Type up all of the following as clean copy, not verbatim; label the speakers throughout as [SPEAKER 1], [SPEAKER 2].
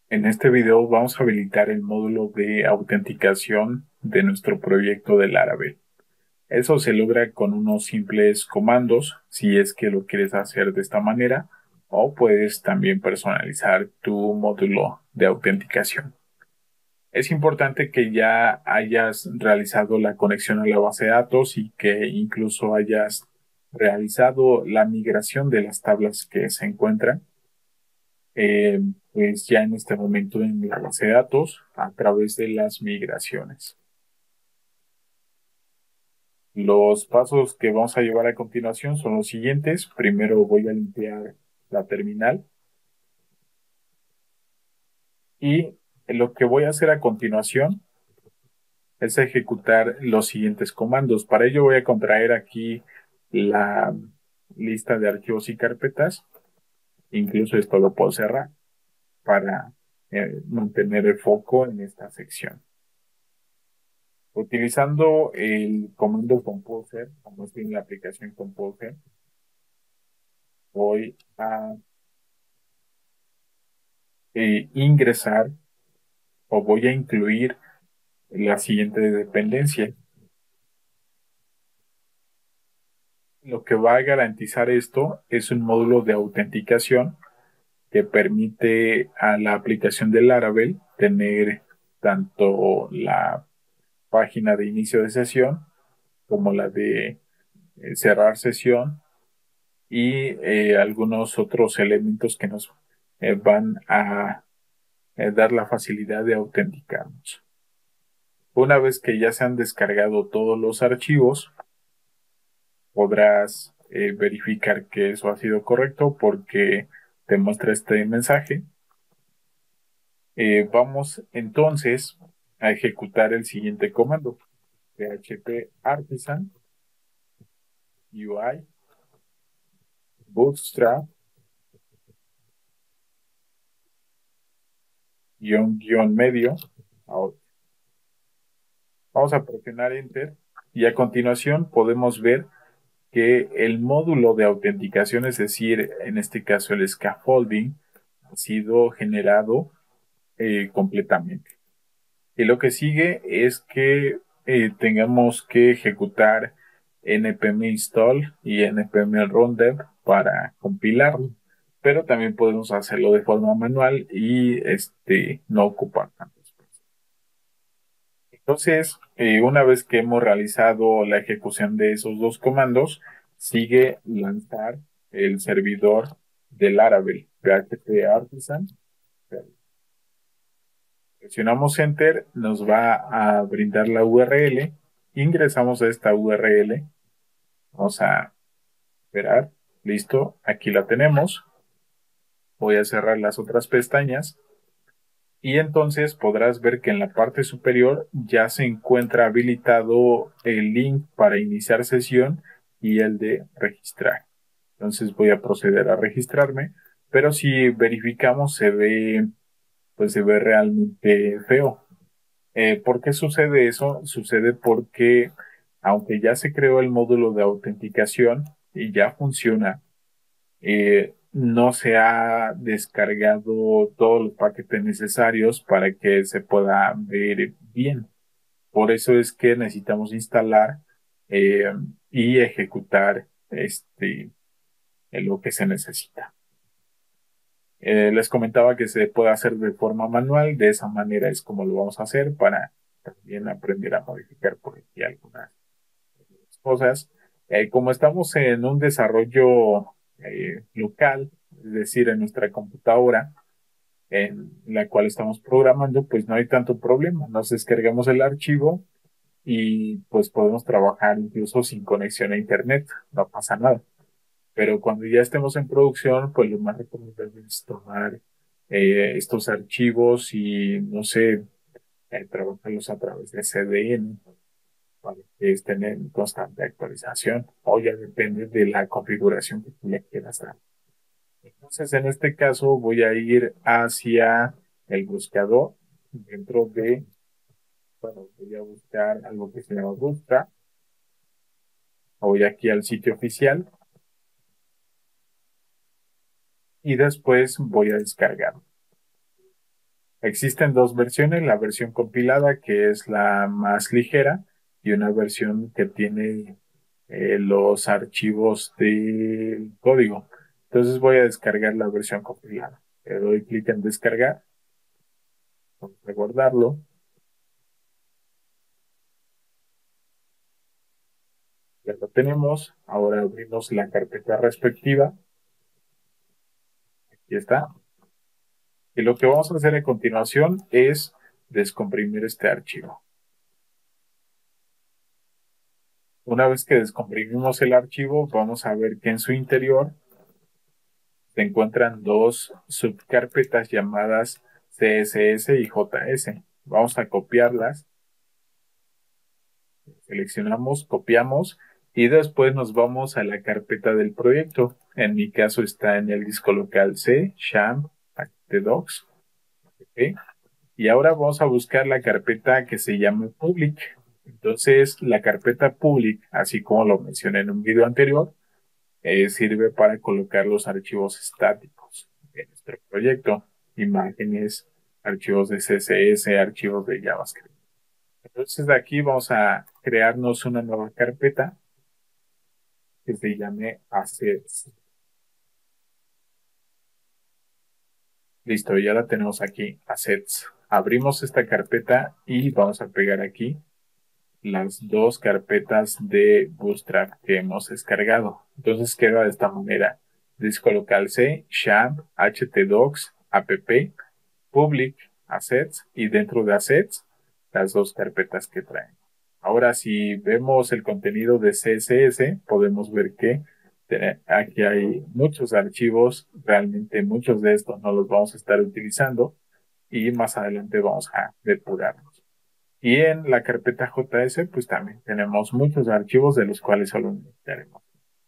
[SPEAKER 1] En este video vamos a habilitar el módulo de autenticación de nuestro proyecto de Laravel. Eso se logra con unos simples comandos, si es que lo quieres hacer de esta manera, o puedes también personalizar tu módulo de autenticación. Es importante que ya hayas realizado la conexión a la base de datos y que incluso hayas realizado la migración de las tablas que se encuentran eh, pues ya en este momento en la base de datos a través de las migraciones. Los pasos que vamos a llevar a continuación son los siguientes. Primero voy a limpiar la terminal y lo que voy a hacer a continuación es ejecutar los siguientes comandos. Para ello voy a contraer aquí la lista de archivos y carpetas. Incluso esto lo puedo cerrar para mantener el foco en esta sección. Utilizando el comando Composer, como es en la aplicación Composer, voy a ingresar o voy a incluir la siguiente dependencia. Lo que va a garantizar esto es un módulo de autenticación que permite a la aplicación de Laravel tener tanto la página de inicio de sesión como la de cerrar sesión y algunos otros elementos que nos van a dar la facilidad de autenticarnos. Una vez que ya se han descargado todos los archivos, podrás verificar que eso ha sido correcto porque te muestra este mensaje. Vamos entonces a ejecutar el siguiente comando: php artisan UI bootstrap medio. Vamos a presionar enter y a continuación podemos ver que el módulo de autenticación, es decir, en este caso el scaffolding, ha sido generado completamente. Y lo que sigue es que tengamos que ejecutar npm install y npm rundev para compilarlo, pero también podemos hacerlo de forma manual y no ocupar tanto espacio. Entonces, una vez que hemos realizado la ejecución de esos dos comandos, sigue lanzar el servidor de Laravel, PHP Artisan. Presionamos Enter, nos va a brindar la URL. Ingresamos a esta URL. Vamos a esperar. Listo, aquí la tenemos. Voy a cerrar las otras pestañas. Y entonces podrás ver que en la parte superior ya se encuentra habilitado el link para iniciar sesión y el de registrar. Entonces voy a proceder a registrarme, pero si verificamos pues se ve realmente feo. ¿Por qué sucede eso? Sucede porque aunque ya se creó el módulo de autenticación y ya funciona, no se ha descargado todos los paquetes necesarios para que se pueda ver bien. Por eso es que necesitamos instalar eh, y ejecutar lo que se necesita. Les comentaba que se puede hacer de forma manual, de esa manera es como lo vamos a hacer para también aprender a modificar por aquí algunas cosas. Como estamos en un desarrollo local, es decir, en nuestra computadora en la cual estamos programando, pues no hay tanto problema. Nos descargamos el archivo y pues podemos trabajar incluso sin conexión a internet, no pasa nada. Pero cuando ya estemos en producción, pues lo más recomendable es tomar estos archivos y, no sé, trabajarlos a través de CDN para que estén en constante actualización, o ya depende de la configuración que tú le quieras dar. Entonces, en este caso, voy a ir hacia el buscador dentro de, bueno, voy a buscar algo que se llama Bootstrap. Voy aquí al sitio oficial y después voy a descargar. Existen dos versiones, la versión compilada, que es la más ligera, y una versión que tiene los archivos del código. Entonces voy a descargar la versión compilada. Le doy clic en descargar, vamos a guardarlo. Ya lo tenemos. Ahora abrimos la carpeta respectiva. Aquí está. Y lo que vamos a hacer a continuación es descomprimir este archivo. Una vez que descomprimimos el archivo, vamos a ver que en su interior se encuentran dos subcarpetas llamadas CSS y JS. Vamos a copiarlas. Seleccionamos, copiamos y después nos vamos a la carpeta del proyecto. En mi caso está en el disco local C, Sham, Docs. ¿Okay? Y ahora vamos a buscar la carpeta que se llama Public. Entonces, la carpeta Public, así como lo mencioné en un video anterior, sirve para colocar los archivos estáticos de nuestro proyecto, imágenes, archivos de CSS, archivos de JavaScript. Entonces, de aquí vamos a crearnos una nueva carpeta que se llame Assets. Listo, ya la tenemos aquí, Assets. Abrimos esta carpeta y vamos a pegar aquí las dos carpetas de Bootstrap que hemos descargado. Entonces queda de esta manera: disco local C, sham, htdocs, app, public, assets, y dentro de assets las dos carpetas que traen. Ahora, si vemos el contenido de CSS, podemos ver que aquí hay muchos archivos. Realmente muchos de estos no los vamos a estar utilizando y más adelante vamos a depurarlos. Y en la carpeta JS, pues también tenemos muchos archivos de los cuales solo necesitaremos.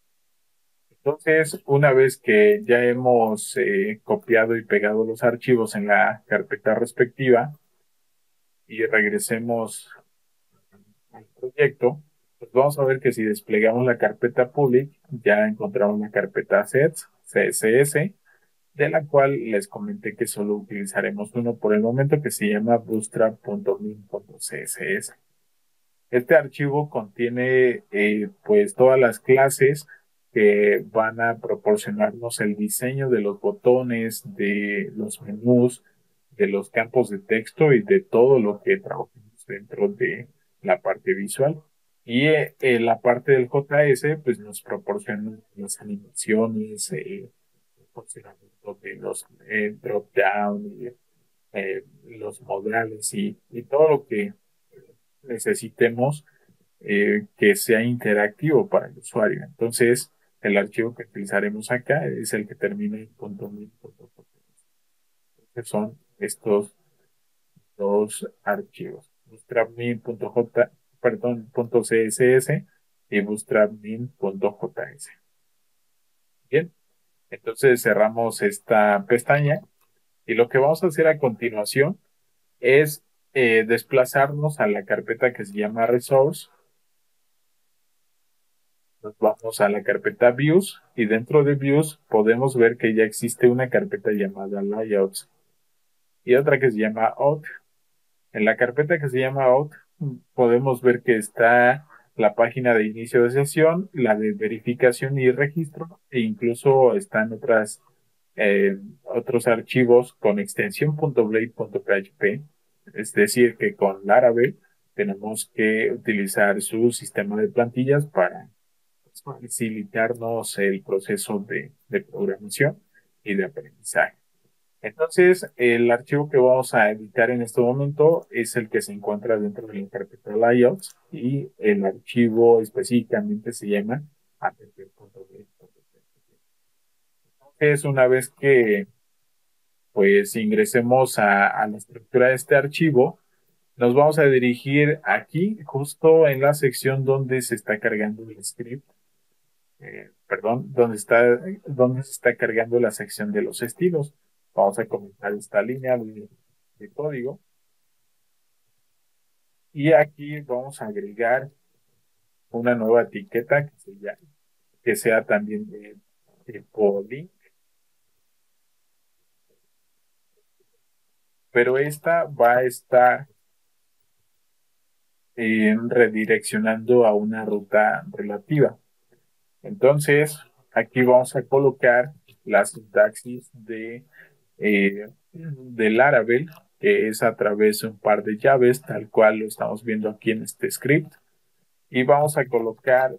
[SPEAKER 1] Entonces, una vez que ya hemos copiado y pegado los archivos en la carpeta respectiva y regresemos al proyecto, pues vamos a ver que si desplegamos la carpeta public, ya encontramos la carpeta sets, CSS, de la cual les comenté que solo utilizaremos uno por el momento, que se llama bootstrap.min.css. Este archivo contiene pues todas las clases que van a proporcionarnos el diseño de los botones, de los menús, de los campos de texto y de todo lo que trabajamos dentro de la parte visual. Y la parte del JS pues nos proporciona las animaciones, el funcionamiento de los drop down, y, los modales y todo lo que necesitemos que sea interactivo para el usuario. Entonces, el archivo que utilizaremos acá es el que termina en .min.js. Entonces, son estos dos archivos: bootstrap.min.j, perdón, .css y bootstrap.min.js. Bien, entonces cerramos esta pestaña y lo que vamos a hacer a continuación es desplazarnos a la carpeta que se llama Resource. Nos vamos a la carpeta Views y dentro de Views podemos ver que ya existe una carpeta llamada Layouts y otra que se llama Out. En la carpeta que se llama Out podemos ver que está la página de inicio de sesión, la de verificación y registro, e incluso están otros archivos con extensión .blade.php. Es decir, que con Laravel tenemos que utilizar su sistema de plantillas para facilitarnos el proceso de programación y de aprendizaje. Entonces, el archivo que vamos a editar en este momento es el que se encuentra dentro de la carpeta layouts y el archivo específicamente se llama app.get. Entonces, una vez que pues ingresemos a la estructura de este archivo, nos vamos a dirigir aquí, justo en la sección donde se está cargando el script, perdón, donde se está cargando la sección de los estilos. Vamos a comenzar esta línea de código y aquí vamos a agregar una nueva etiqueta que sea también de tipo link, pero esta va a estar redireccionando a una ruta relativa. Entonces, aquí vamos a colocar la sintaxis del Laravel, que es a través de un par de llaves, tal cual lo estamos viendo aquí en este script. Y vamos a colocar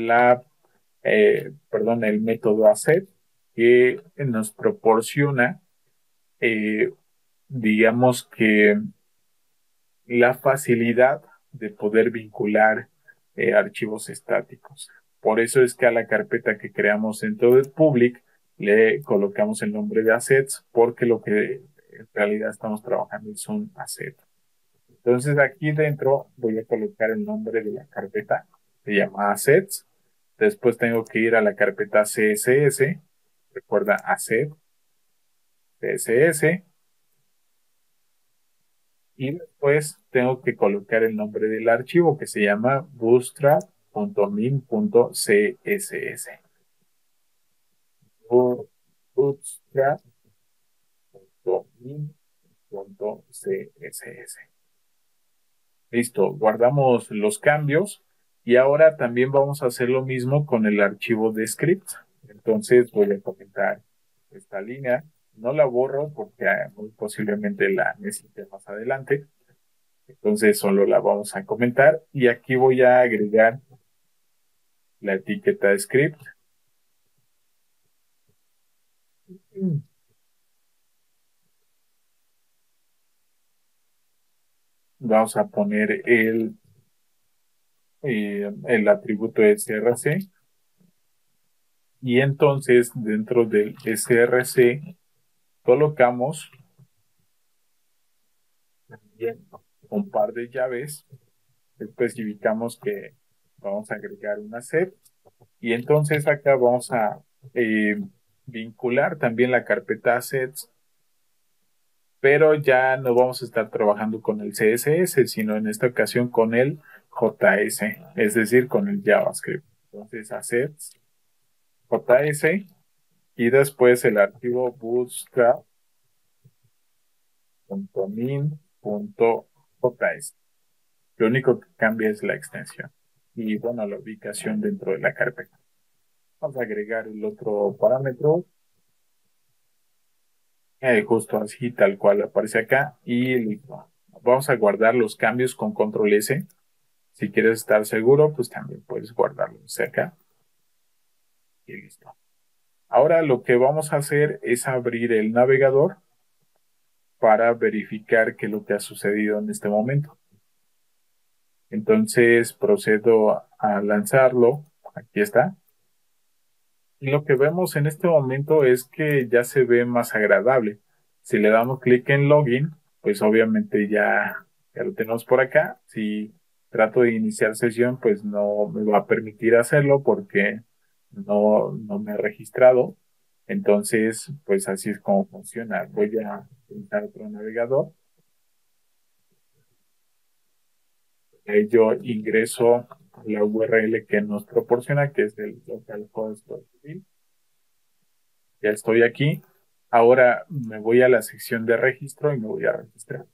[SPEAKER 1] el método asset, que nos proporciona, eh, digamos que la facilidad de poder vincular archivos estáticos. Por eso es que a la carpeta que creamos dentro del public le colocamos el nombre de assets, porque lo que en realidad estamos trabajando es un asset. Entonces aquí dentro voy a colocar el nombre de la carpeta, se llama assets. Después tengo que ir a la carpeta CSS, recuerda asset, CSS, y después tengo que colocar el nombre del archivo que se llama bootstrap.min.css. Bootstrap.min.css. Listo, guardamos los cambios y ahora también vamos a hacer lo mismo con el archivo de script. Entonces voy a comentar esta línea. No la borro porque muy posiblemente la necesite más adelante. Entonces solo la vamos a comentar y aquí voy a agregar la etiqueta de script. Vamos a poner el atributo src y entonces dentro del src colocamos también un par de llaves. Especificamos que vamos a agregar una set y entonces acá vamos a eh, vincular también la carpeta assets, pero ya no vamos a estar trabajando con el CSS, sino en esta ocasión con el JS, es decir, con el JavaScript. Entonces, assets, JS, y después el archivo bootstrap.min.js. Lo único que cambia es la extensión y, bueno, la ubicación dentro de la carpeta. Vamos a agregar el otro parámetro, justo así, tal cual aparece acá, y listo. Vamos a guardar los cambios con control S. Si quieres estar seguro, pues también puedes guardarlo cerca. Y listo. Ahora lo que vamos a hacer es abrir el navegador para verificar qué es lo que ha sucedido en este momento. Entonces procedo a lanzarlo. Aquí está. Y lo que vemos en este momento es que ya se ve más agradable. Si le damos clic en login, pues obviamente ya lo tenemos por acá. Si trato de iniciar sesión, pues no me va a permitir hacerlo porque no me he registrado. Entonces, pues así es como funciona. Voy a utilizar otro navegador. Yo ingreso la URL que nos proporciona, que es el localhost. Ya estoy aquí. Ahora me voy a la sección de registro y me voy a registrar.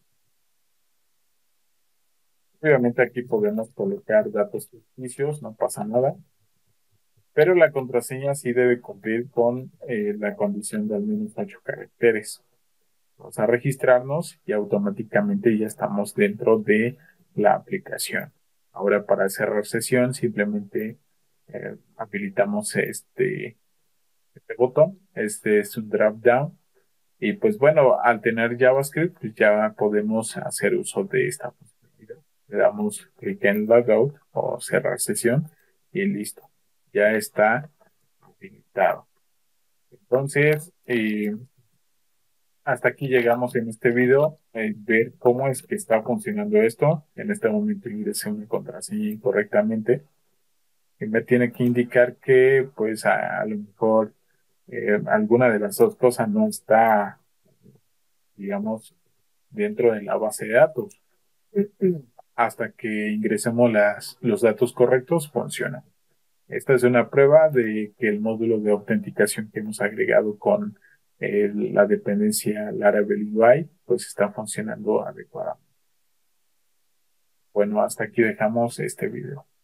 [SPEAKER 1] Obviamente aquí podemos colocar datos ficticios, no pasa nada, pero la contraseña sí debe cumplir con la condición de al menos 8 caracteres. Vamos a registrarnos y automáticamente ya estamos dentro de la aplicación. Ahora para cerrar sesión simplemente habilitamos este botón. Este es un drop down. Y pues bueno, al tener JavaScript, pues ya podemos hacer uso de esta posibilidad. Le damos clic en Logout o cerrar sesión y listo. Ya está habilitado. Entonces, hasta aquí llegamos en este video. Ver cómo es que está funcionando esto. En este momento ingresé una contraseña incorrectamente. Y me tiene que indicar que pues a lo mejor alguna de las dos cosas no está, digamos, dentro de la base de datos. Hasta que ingresemos los datos correctos, funciona. Esta es una prueba de que el módulo de autenticación que hemos agregado con la dependencia Laravel UI pues está funcionando adecuadamente. Bueno, hasta aquí dejamos este video.